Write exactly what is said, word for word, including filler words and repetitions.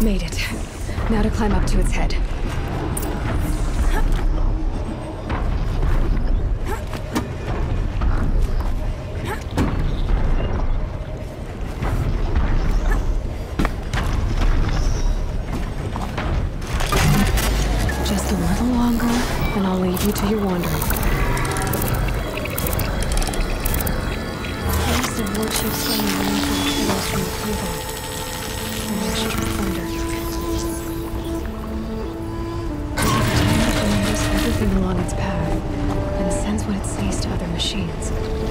Made it. Now to climb up to its head. Just a little longer, and I'll leave you to your wandering. There's the war chief saying the name for the heroes from the Playboy. I wish it were thunder. It remembers everything along its path, and sends what it sees to other machines.